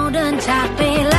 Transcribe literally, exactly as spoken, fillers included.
เดินจากไปแล้ว